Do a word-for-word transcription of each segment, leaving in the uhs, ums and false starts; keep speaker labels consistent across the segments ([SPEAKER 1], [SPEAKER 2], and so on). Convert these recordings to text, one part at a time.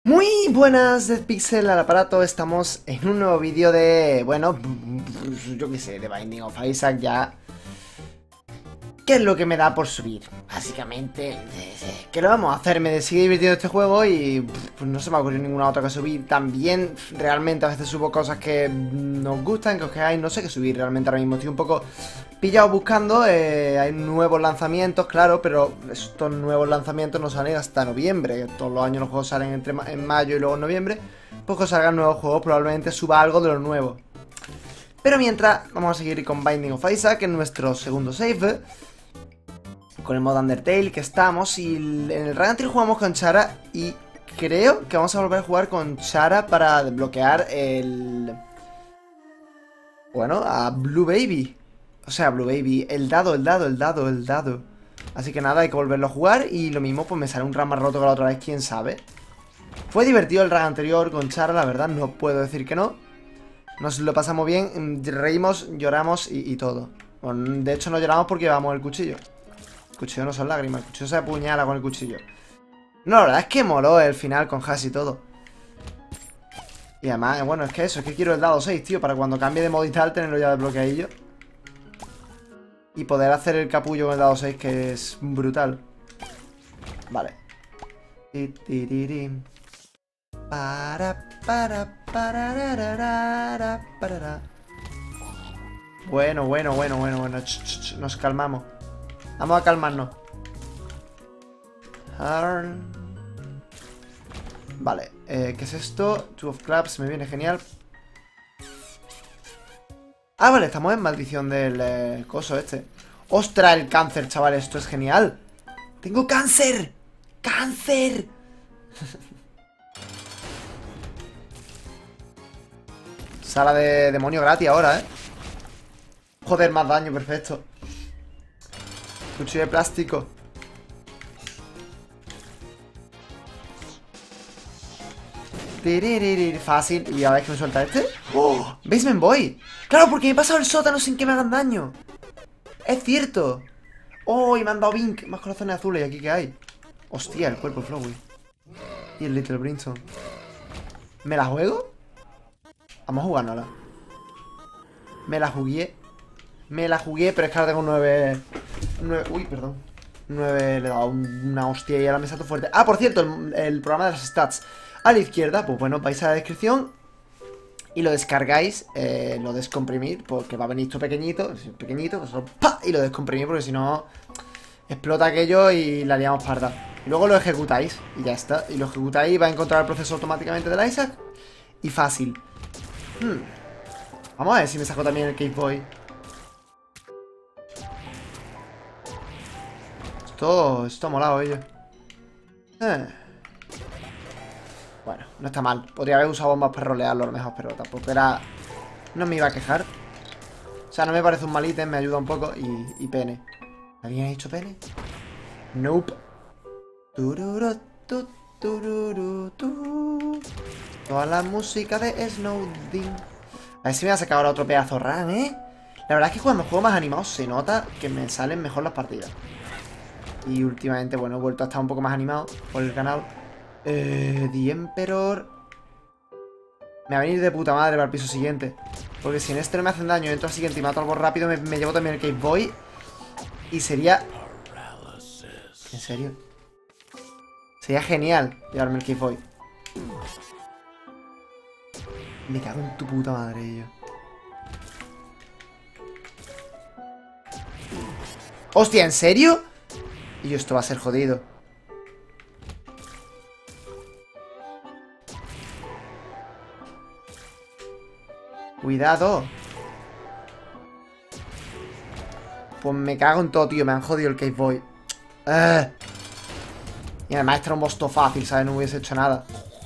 [SPEAKER 1] Muy buenas, DeadPixel al aparato. Estamos en un nuevo vídeo de, bueno, yo qué sé, de Binding of Isaac ya. ¿Qué es lo que me da por subir? Básicamente, ¿qué lo vamos a hacer? Me sigue divirtiendo este juego y pues, no se me ha ocurrido ninguna otra que subir. También, realmente, a veces subo cosas que nos gustan, que os queráis. No sé qué subir realmente ahora mismo. Estoy un poco pillado buscando. Eh, hay nuevos lanzamientos, claro, pero estos nuevos lanzamientos no salen hasta noviembre. Todos los años los juegos salen entre ma en mayo y luego en noviembre. Pues cuando salgan nuevos juegos, probablemente suba algo de lo nuevo. Pero mientras, vamos a seguir con Binding of Isaac en nuestro segundo save. Con el modo Undertale que estamos. Y en el Run Until jugamos con Chara. Y creo que vamos a volver a jugar con Chara para desbloquear el... Bueno, a Blue Baby. O sea, Blue Baby, el dado, el dado, el dado, el dado. Así que nada, hay que volverlo a jugar. Y lo mismo, pues me sale un run más roto que la otra vez, quién sabe. Fue divertido el run anterior con Chara, la verdad, no puedo decir que no. Nos lo pasamos bien, reímos, lloramos y, y todo. Bueno, de hecho no lloramos porque llevamos el cuchillo. El cuchillo no son lágrimas, el cuchillo se apuñala con el cuchillo. No, la verdad es que moló el final con Hash y todo. Y además, bueno, es que eso, es que quiero el dado seis, tío, para cuando cambie de modo y tal, tenerlo ya desbloqueadillo. Y poder hacer el capullo con el dado seis, que es brutal. Vale. Para, para, para, para. Bueno, bueno, bueno, bueno, bueno. Ch, ch, ch. Nos calmamos. Vamos a calmarnos. Vale, eh, ¿qué es esto? Two of Clubs, me viene genial. Ah, vale, estamos en maldición del eh, coso este. ¡Ostras, el cáncer, chaval! Esto es genial. ¡Tengo cáncer! ¡Cáncer! Sala de demonio gratis ahora, ¿eh? Joder, más daño, perfecto. Cuchillo de plástico. Fácil. Y a ver que me suelta este. ¡Oh! Basement Boy. Claro, porque me he pasado el sótano sin que me hagan daño. Es cierto. Oh, y me han dado Bink. Más corazones azules. ¿Y aquí qué hay? Hostia, el cuerpo de Flowey. Y el Little Brimstone. ¿Me la juego? Vamos a jugárnosla. Me la jugué. Me la jugué, pero es que ahora tengo nueve... nueve... Uy, perdón. nueve... Le he dado una hostia y ahora me salto fuerte. Ah, por cierto, el, el programa de las stats. A la izquierda, pues bueno, vais a la descripción y lo descargáis, eh, lo descomprimir, porque va a venir esto pequeñito, pequeñito, pues solo ¡pa! Y lo descomprimir, porque si no explota aquello y la liamos parda. Y luego lo ejecutáis y ya está. Y lo ejecutáis y va a encontrar el proceso automáticamente del Isaac. Y fácil. Hmm. Vamos a ver si me saco también el Cave Boy. Esto, esto ha molado, ello. Eh. Bueno, no está mal. Podría haber usado bombas para rolearlo a lo mejor, pero tampoco era... No me iba a quejar. O sea, no me parece un mal ítem, me ayuda un poco. Y, y pene. ¿Alguien ha dicho pene? Nope. Tururu, tu, tururu, tu. Toda la música de Snowdin. A ver si me va a sacar ahora otro pedazo run, ¿eh? La verdad es que cuando juego más animado se nota que me salen mejor las partidas. Y últimamente, bueno, he vuelto a estar un poco más animado por el canal. Eh, The Emperor. Me va a venir de puta madre para el piso siguiente. Porque si en este no me hacen daño, entro al siguiente y mato algo rápido, me, me llevo también el Cave Boy. Y sería... ¿En serio? Sería genial llevarme el Cave Boy. Me cago en tu puta madre, yo. ¡Hostia! ¿En serio? Y esto va a ser jodido. Cuidado. Pues me cago en todo, tío. Me han jodido el Cave Boy. ¡Ah! Y además este era un boss todo fácil, ¿sabes? No hubiese hecho nada.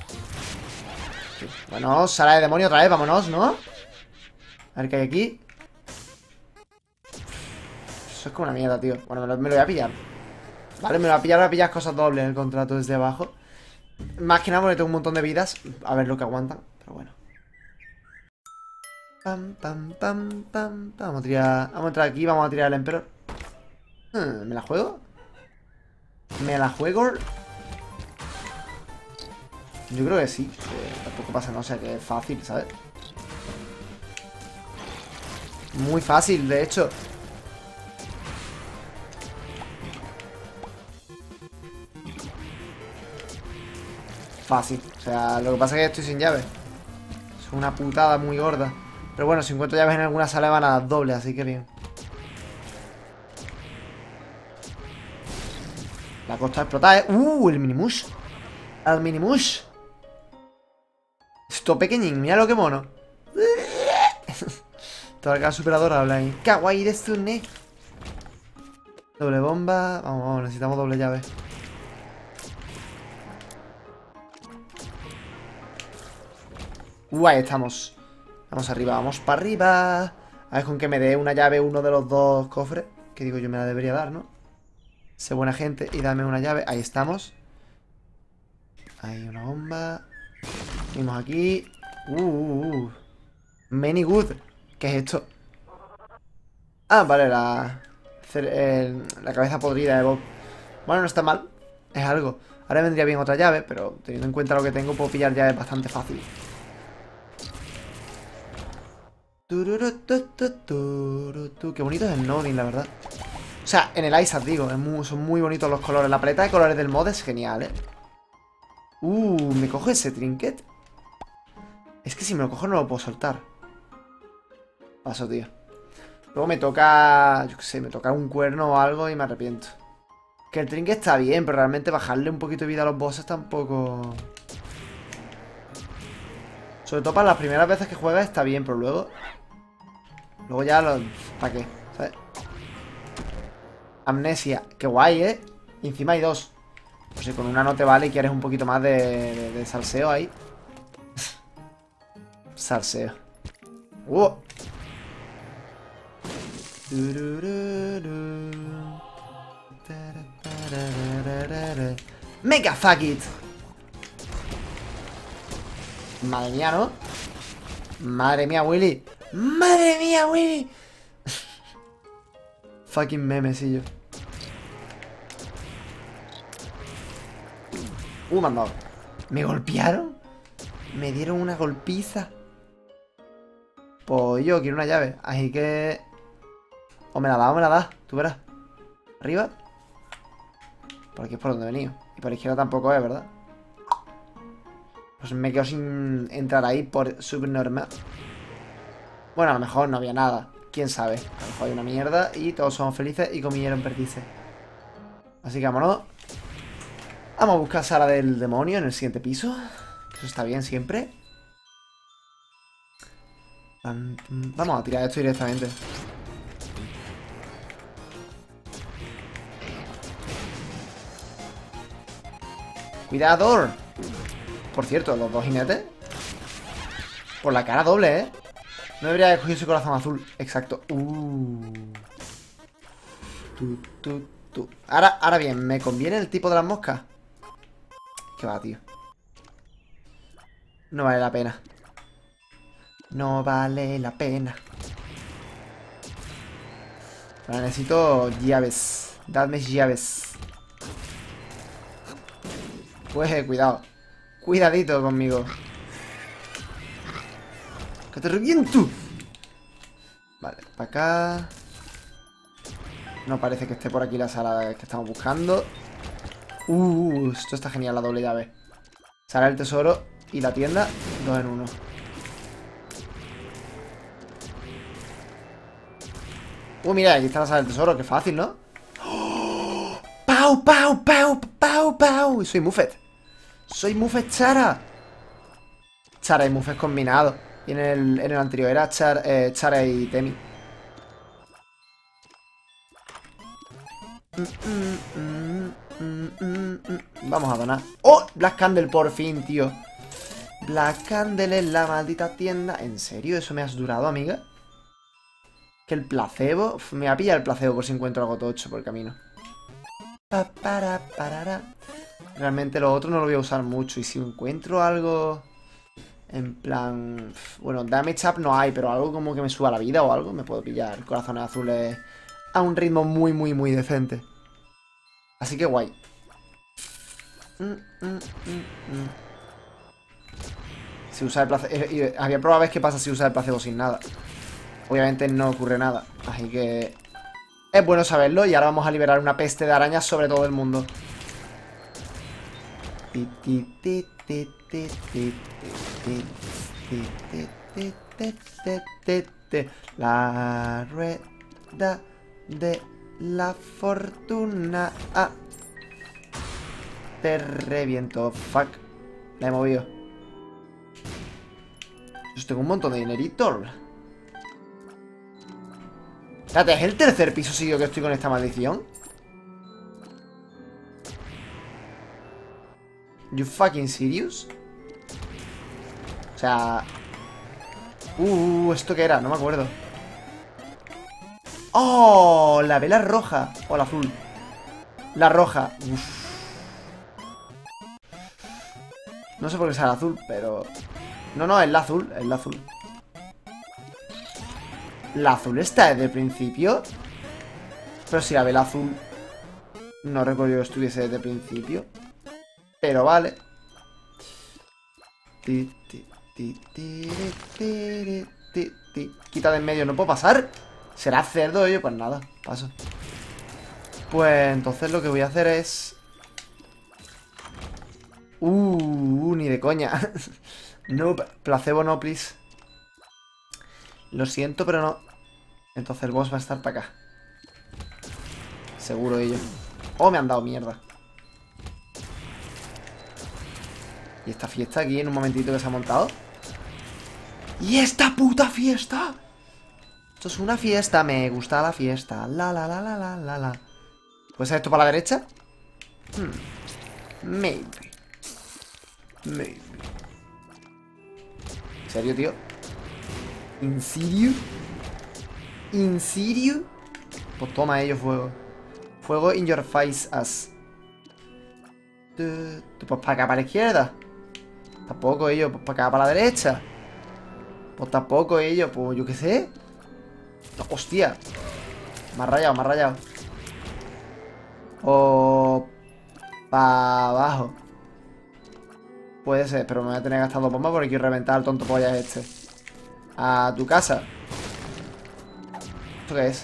[SPEAKER 1] Bueno, sala de demonio otra vez, vámonos, ¿no? A ver qué hay aquí. Eso es como una mierda, tío. Bueno, me lo, me lo voy a pillar. Vale, me lo voy a pillar, voy a pillar cosas dobles en el contrato desde abajo. Más que nada porque tengo un montón de vidas. A ver lo que aguantan, pero bueno. Pam, pam, pam, pam, pam. Vamos a tirar. Vamos a entrar aquí, vamos a tirar al Emperor. Hmm, ¿me la juego? ¿Me la juego? Yo creo que sí. Que tampoco pasa nada, o sea que es fácil, ¿sabes? Muy fácil, de hecho. Fácil. O sea, lo que pasa es que estoy sin llaves. Es una putada muy gorda. Pero bueno, si encuentro llaves en alguna sala van a dar doble, así que bien. La costa explota, ¿eh? ¡Uh! El minimush. El minimush. Esto pequeñín, mira lo que mono. Toda la superadora habla ahí. Kawaii de Sune. Doble bomba. Vamos, vamos, necesitamos doble llave. Uh, ahí estamos. Vamos arriba, vamos para arriba. A ver con que me dé una llave uno de los dos cofres. Que digo, yo me la debería dar, ¿no? Sé buena gente y dame una llave. Ahí estamos. Hay una bomba. Venimos aquí. Uh, uh, uh. Many good. ¿Qué es esto? Ah, vale, la... El, la cabeza podrida de Bob. Bueno, no está mal. Es algo. Ahora vendría bien otra llave, pero teniendo en cuenta lo que tengo, puedo pillar llaves bastante fácil. Qué bonito es el Nodin, la verdad. O sea, en el Isaac, digo, es muy, son muy bonitos los colores. La paleta de colores del mod es genial, ¿eh? Uh, ¿me cojo ese trinket? Es que si me lo cojo no lo puedo soltar. Paso, tío. Luego me toca, yo qué sé, me toca un cuerno o algo y me arrepiento. Que el trinket está bien, pero realmente bajarle un poquito de vida a los bosses tampoco... Sobre todo para las primeras veces que juegas está bien, pero luego... Luego ya lo... ¿Para qué? ¿Sabes? Amnesia. Qué guay, ¿eh? Y encima hay dos. Pues si con una no te vale y quieres un poquito más de, de, de salseo ahí. Salseo. ¡Uh! ¡Mega fuck it! Madre mía, ¿no? Madre mía, Willy. ¡Madre mía, Willy! Fucking memesillo. Uh, me han dado. ¿Me golpearon? Me dieron una golpiza. Pues yo quiero una llave. Así que... O me la da o me la da. Tú verás. Arriba. Por aquí es por donde he venido. Y por la izquierda tampoco es, ¿verdad? Pues me quedo sin entrar ahí por subnormal. Bueno, a lo mejor no había nada. Quién sabe. A lo mejor hay una mierda y todos somos felices y comieron perdices. Así que vámonos. Vamos a buscar sala del demonio en el siguiente piso. Eso está bien siempre. Vamos a tirar esto directamente. ¡Cuidado! Por cierto, los dos jinetes. Por la cara doble, ¿eh? No debería haber cogido ese corazón azul. Exacto. Uh. Tu, tu, tu. Ahora, ahora bien, ¿me conviene el tipo de las moscas? ¿Qué va, tío? No vale la pena. No vale la pena. Ahora necesito llaves. Dadme llaves. Pues, eh, cuidado. Cuidadito conmigo. ¡Que te reviento! Vale, para acá. No parece que esté por aquí la sala que estamos buscando. Uh, esto está genial, la doble llave. Sala del tesoro y la tienda, dos en uno. Uh, mira, aquí está la sala del tesoro, qué fácil, ¿no? ¡Oh! ¡Pau, pau, pau, pau, pau! Soy Muffet. Soy Muffet Chara. Chara y Muffet combinados. Y en el, en el anterior era Char, eh, Chara y Temi. Mm, mm, mm, mm, mm. Vamos a donar. ¡Oh! Black Candle, por fin, tío. Black Candle en la maldita tienda. ¿En serio? ¿Eso me has durado, amiga? Que el placebo... Uf, me va a pillar el placebo por si encuentro algo tocho por el camino. Pa, para, parara. Realmente lo otro no lo voy a usar mucho. Y si encuentro algo... En plan... Bueno, damage up no hay, pero algo como que me suba la vida o algo, me puedo pillar corazones azules a un ritmo muy, muy, muy decente. Así que guay. Mm, mm, mm, mm. Si usa el placebo... Eh, había probado a ver qué pasa si usa el placebo sin nada. Obviamente no ocurre nada. Así que... es bueno saberlo. Y ahora vamos a liberar una peste de arañas sobre todo el mundo. La rueda de la fortuna. Ah. Te reviento. Fuck. La he movido. Yo tengo un montón de dinerito. Espérate, ¿es el tercer piso seguido que estoy con esta maldición? You fucking serious? O sea... Uh, ¿esto qué era? No me acuerdo. ¡Oh! La vela roja. O la azul. La roja. Uf. No sé por qué sea la azul, pero... No, no, es la azul. Es la azul. ¿La azul está desde el principio? Pero si la vela azul... No recuerdo que estuviese desde el principio. Pero vale. Quita de en medio, ¿no puedo pasar? ¿Será cerdo ello? Pues nada, paso. Pues entonces lo que voy a hacer es... Uh, ni de coña. No, placebo no, please. Lo siento, pero no. Entonces el boss va a estar para acá. Seguro ello. Oh, me han dado mierda. ¿Y esta fiesta aquí en un momentito que se ha montado? ¿Y esta puta fiesta? Esto es una fiesta, me gusta la fiesta. La la la la la la la. ¿Puede ser esto para la derecha? Hmm. Maybe. Maybe. ¿En serio, tío? ¿En serio? ¿En serio? Pues toma ello, fuego. Fuego in your face, as. Pues para acá, para la izquierda. Tampoco ello, pues para acá, para la derecha. Pues tampoco ello, pues yo qué sé. No, hostia. Me ha rayado, me ha rayado. O... para abajo. Puede ser, pero me voy a tener que gastar dos bombas porque quiero reventar al tonto pollas este. A tu casa. ¿Esto qué es?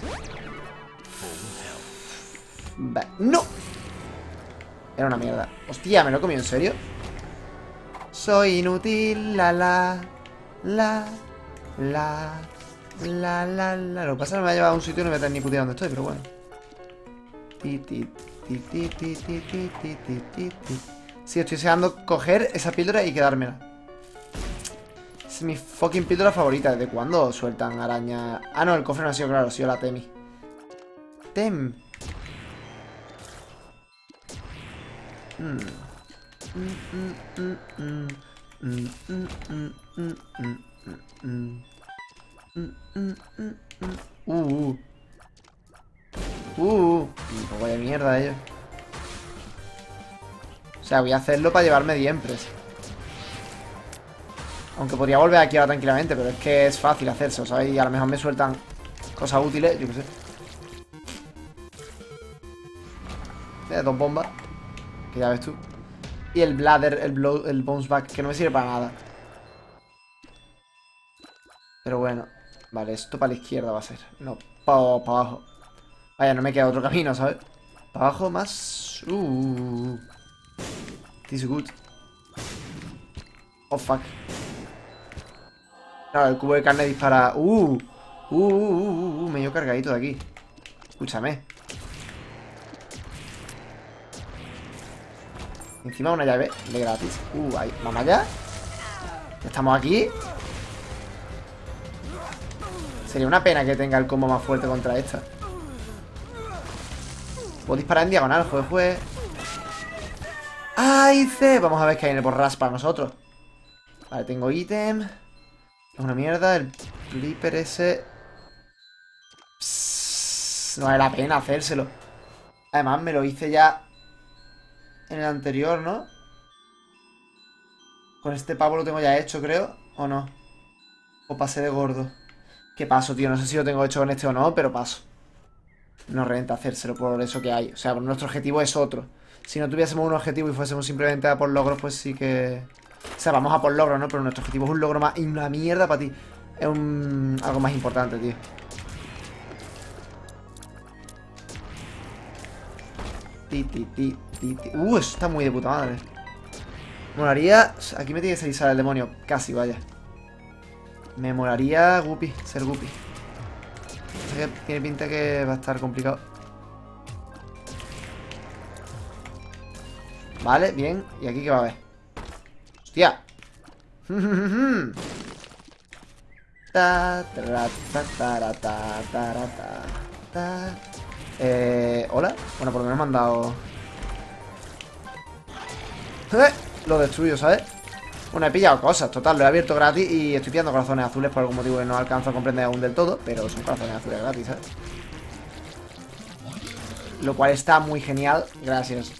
[SPEAKER 1] ¡No! Era una mierda. Hostia, ¿me lo he comido en serio? Soy inútil, la la La La La la la. Lo que pasa es que me ha llevado a un sitio y no me voy a tener ni puta idea dónde estoy, pero bueno. Ti, ti, ti, ti, ti, ti, ti, ti, ti, ti. Sí, estoy deseando coger esa píldora y quedármela. Es mi fucking píldora favorita. ¿Desde cuándo sueltan araña? Ah, no, el cofre no ha sido, claro, ha sido la Temi. Tem. Mm. Mm, mm, mm, mm. Mm, mm, mm, mm, mm, mm. Mm, mm, mm, mm. Uh, uh. Uh, uh. Un poco de mierda ellos. O sea, voy a hacerlo para llevarme diempres. Aunque podría volver aquí ahora tranquilamente, pero es que es fácil hacerse, ¿sabes? Y a lo mejor me sueltan cosas útiles, yo qué sé. Eh, dos bombas. Que ya ves tú. Y el bladder, el, blow, el bounce back, que no me sirve para nada. Pero bueno. Vale, esto para la izquierda va a ser. No, para pa abajo. Vaya, no me queda otro camino, ¿sabes? Para abajo más... Uh... This is good. Oh, fuck. Claro, el cubo de carne dispara... Uh, uh, uh, uh, uh, medio cargadito de aquí. Escúchame. Encima una llave de gratis. Uh, ahí, vamos allá. Ya estamos aquí. Sería una pena que tenga el combo más fuerte contra esta. Puedo disparar en diagonal, juez, juez. ¡Ay, C! Vamos a ver qué hay en el borras para nosotros. Vale, tengo ítem. Es una mierda. El flipper ese. Psss, no vale la pena hacérselo. Además, me lo hice ya en el anterior, ¿no? Con este pavo lo tengo ya hecho, creo. ¿O no? O pasé de gordo. ¿Qué paso, tío? No sé si lo tengo hecho con este o no, pero paso. No renta hacérselo por eso que hay. O sea, nuestro objetivo es otro. Si no tuviésemos un objetivo y fuésemos simplemente a por logros, pues sí que... O sea, vamos a por logro, ¿no? Pero nuestro objetivo es un logro más... Y una mierda para ti. Es un... algo más importante, tío. Ti, ti, ti, ti, ti. Uh, eso está muy de puta madre. Molaría... Aquí me tiene que salir sale el demonio. Casi, vaya. Me molaría Guppy, ser Guppy. Tiene pinta que va a estar complicado. Vale, bien. ¿Y aquí qué va a haber? ¡Hostia! Ta, ta, ta, ta, ta, ta, ta. Eh, ¿hola? Bueno, por lo menos me han dado... ¡Eh! Lo destruyo, ¿sabes? Bueno, he pillado cosas, total, lo he abierto gratis y estoy pillando corazones azules por algún motivo que no alcanzo a comprender aún del todo, pero son corazones azules gratis, ¿sabes? Lo cual está muy genial, gracias.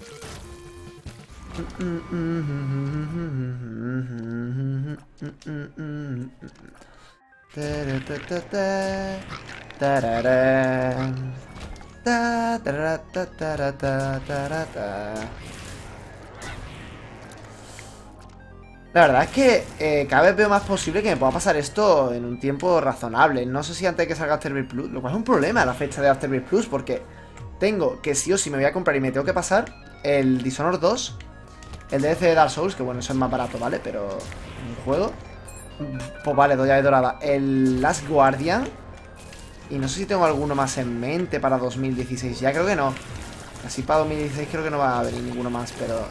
[SPEAKER 1] La verdad es que eh, cada vez veo más posible que me pueda pasar esto en un tiempo razonable. No sé si antes de que salga Afterbirth Plus, lo cual es un problema a la fecha de Afterbirth Plus, porque tengo que sí o sí me voy a comprar y me tengo que pasar el Dishonored dos, el D L C de Dark Souls, que bueno, eso es más barato, ¿vale? Pero un juego, pues vale, doy de dorada. El Last Guardian, y no sé si tengo alguno más en mente para dos mil dieciséis, ya creo que no. Así para dos mil dieciséis creo que no va a venir ninguno más, pero...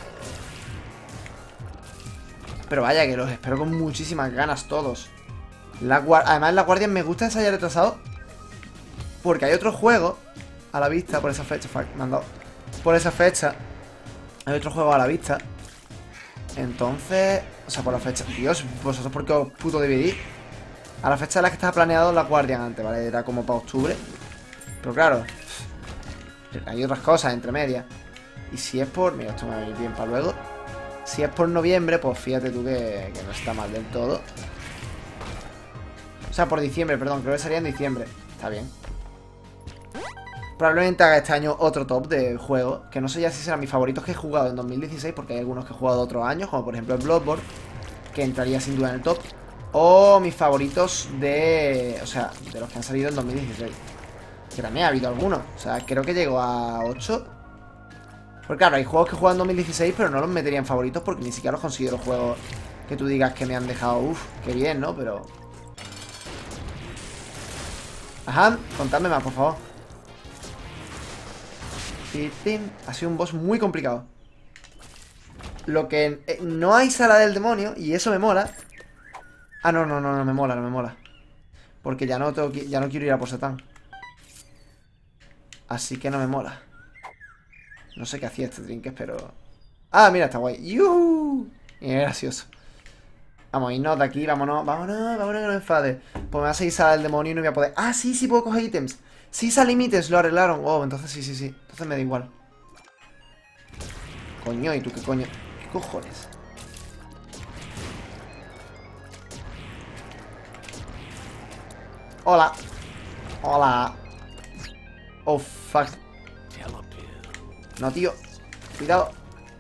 [SPEAKER 1] Pero vaya, que los espero con muchísimas ganas todos. La Además, la Guardian me gusta que se haya retrasado, porque hay otro juego a la vista por esa fecha. Fuck, me han dado. Por esa fecha hay otro juego a la vista. Entonces, o sea, por la fecha. Dios, vosotros por qué os puto dividí. A la fecha en la que estaba planeado la Guardian antes, ¿vale? Era como para octubre. Pero claro, hay otras cosas entre medias. Y si es por... Mira, esto me va a venir bien para luego. Si es por noviembre, pues fíjate tú que, que no está mal del todo. O sea, por diciembre, perdón, creo que sería en diciembre. Está bien. Probablemente haga este año otro top de juego, que no sé ya si serán mis favoritos que he jugado en dos mil dieciséis, porque hay algunos que he jugado de otros años, como por ejemplo el Bloodborne, que entraría sin duda en el top. O mis favoritos de... O sea, de los que han salido en dos mil dieciséis. Que también ha habido algunos. O sea, creo que llegó a ocho. Porque claro, hay juegos que he jugado en dos mil dieciséis, pero no los metería en favoritos porque ni siquiera los considero juegos que tú digas que me han dejado... Uff, qué bien, ¿no? Pero... Ajá, contadme más, por favor. Ha sido un boss muy complicado. Lo que... Eh, no hay sala del demonio, y eso me mola. Ah, no, no, no, no me mola, no me mola. Porque ya no, tengo que, ya no quiero ir a por Satán. Así que no me mola. No sé qué hacía este trinket, pero... Ah, mira, está guay. ¡Yuhu! Y es gracioso. Vamos, irnos de aquí, vámonos. Vámonos, vámonos que no me enfade. Pues me va a seguir sala del demonio y no voy a poder... Ah, sí, sí puedo coger ítems. Sí, sale límites, lo arreglaron. Oh, entonces sí, sí, sí. Entonces me da igual. Coño, ¿y tú qué coño? ¿Qué cojones? Hola. Hola. Oh, fuck. No, tío. Cuidado.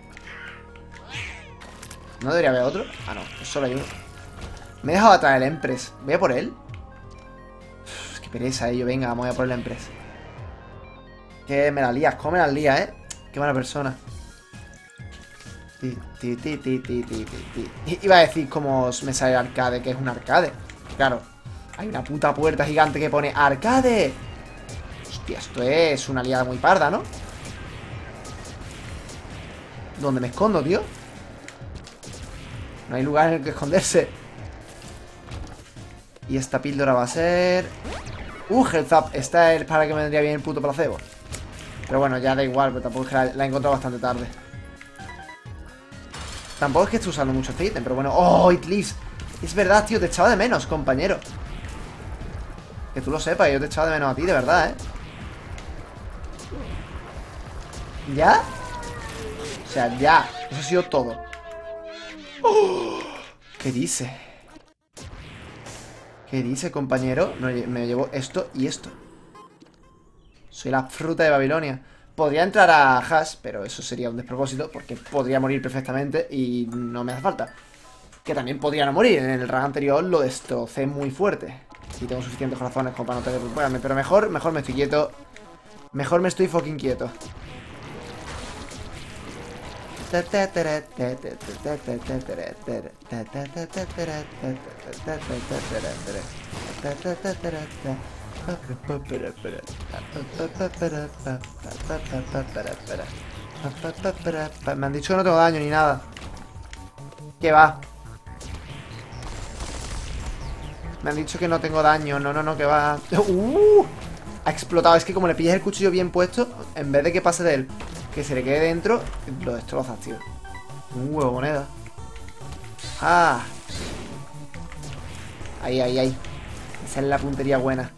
[SPEAKER 1] ¿No debería haber otro? Ah, no. Solo hay uno. Me he dejado atrás el Empress. ¿Voy a por él? Uf, qué pereza, ello. Venga, vamos a por el Empress. Que me la lías. ¿Cómo me la lías, eh? Qué mala persona. Ti, ti, ti, ti, ti, ti, ti. Iba a decir como me sale arcade, que es un arcade. Claro. Hay una puta puerta gigante que pone arcade. Hostia, esto es una liada muy parda, ¿no? ¿Dónde me escondo, tío? No hay lugar en el que esconderse. Y esta píldora va a ser... Uh, health up. Esta es para que me vendría bien el puto placebo. Pero bueno, ya da igual, pero tampoco es que la, la he encontrado bastante tarde. Tampoco es que esté usando mucho este ítem, pero bueno. ¡Oh, it lives! Es verdad, tío, te echaba de menos, compañero. Que tú lo sepas, yo te echaba de menos a ti, de verdad, ¿eh? ¿Ya? O sea, ya. Eso ha sido todo. ¡Oh! ¿Qué dice? ¿Qué dice, compañero? No, me llevo esto y esto. Soy la fruta de Babilonia. Podría entrar a Hash, pero eso sería un despropósito, porque podría morir perfectamente y no me hace falta. Que también podría no morir. En el rank anterior lo destrocé muy fuerte. Y tengo suficientes corazones como para no tener... Bueno, pero mejor, mejor me estoy quieto. Mejor me estoy fucking quieto. Me han dicho que no tengo daño ni nada. ¿Qué va? Me han dicho que no tengo daño. No, no, no, que va. ¡Uh! Ha explotado. Es que como le pillas el cuchillo bien puesto, en vez de que pase de él, que se le quede dentro, lo destrozas, tío. Un huevo moneda. ¡Ah! Ahí, ahí, ahí. Esa es la puntería buena.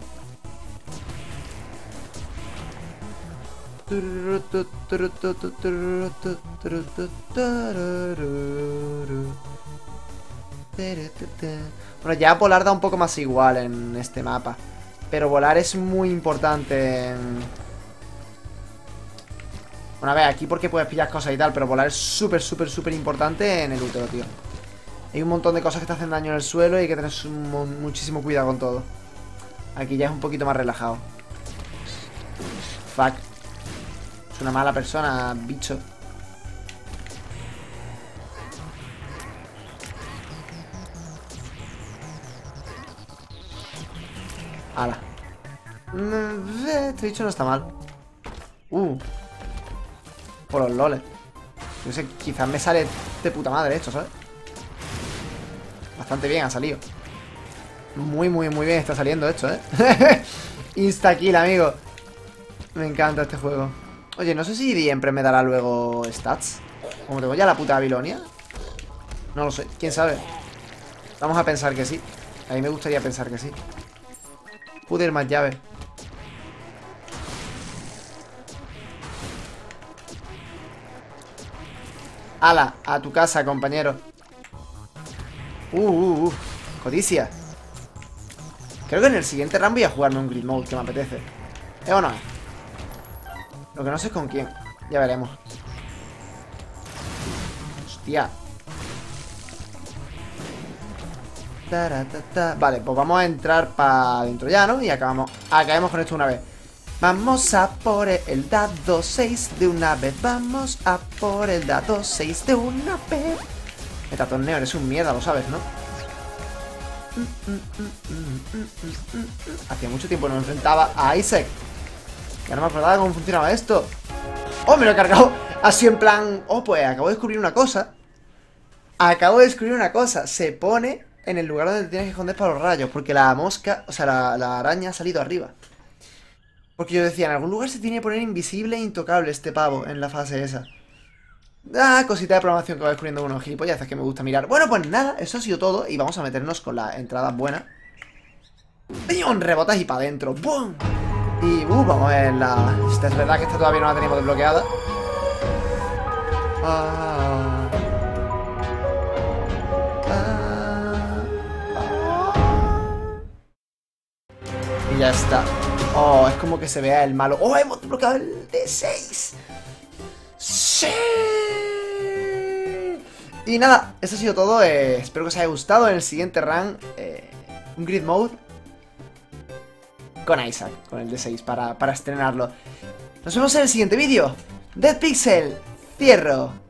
[SPEAKER 1] Bueno, ya volar da un poco más igual en este mapa. Pero volar es muy importante en... Bueno, a ver, aquí porque puedes pillar cosas y tal, pero volar es súper, súper, súper importante en el útero, tío. Hay un montón de cosas que te hacen daño en el suelo y hay que tener muchísimo cuidado con todo. Aquí ya es un poquito más relajado. Fuck. Es una mala persona, bicho. Ala. Este bicho no está mal. Uh. Por los loles. No sé, quizás me sale de puta madre esto, ¿sabes? Bastante bien ha salido. Muy, muy, muy bien está saliendo esto, ¿eh? Insta kill, amigo. Me encanta este juego. Oye, no sé si siempre me dará luego stats. Como tengo ya la puta Babilonia. No lo sé, quién sabe. Vamos a pensar que sí. A mí me gustaría pensar que sí. Pude ir más llaves. ¡Hala! A tu casa, compañero. Uh, uh, uh. Codicia. Creo que en el siguiente run voy a jugarme un grid mode que me apetece. ¿Eh o no? Lo que no sé es con quién. Ya veremos. Hostia. Vale, pues vamos a entrar para adentro ya, ¿no? Y acabamos, acabemos con esto una vez. Vamos a por el dado seis de una vez. Vamos a por el dado seis de una vez. Metatorneo, eres un mierda, lo sabes, ¿no? Hacía mucho tiempo no me enfrentaba a Isaac. Ya no me acordaba cómo funcionaba esto. ¡Oh, me lo he cargado! Así en plan... Oh, pues acabo de descubrir una cosa. Acabo de descubrir una cosa. Se pone en el lugar donde te tienes que esconder para los rayos. Porque la mosca, o sea, la, la araña ha salido arriba. Porque yo decía, en algún lugar se tiene que poner invisible e intocable este pavo en la fase esa. Ah, cosita de programación que va descubriendo unos gilipollas que me gusta mirar. Bueno, pues nada, eso ha sido todo. Y vamos a meternos con la entrada buena. ¡Pion! Rebotas y para adentro. ¡Bum! Y, uh, vamos a ver la... Esta es verdad que esta todavía no la tenemos desbloqueada. Ah... Y ya está. Oh, es como que se vea el malo. ¡Oh, hemos desbloqueado el D seis! ¡Sí! Y nada, eso ha sido todo. eh, Espero que os haya gustado. En el siguiente run eh, un grid mode con Isaac, con el D seis para, para estrenarlo. Nos vemos en el siguiente vídeo. Dead Pixel, cierro.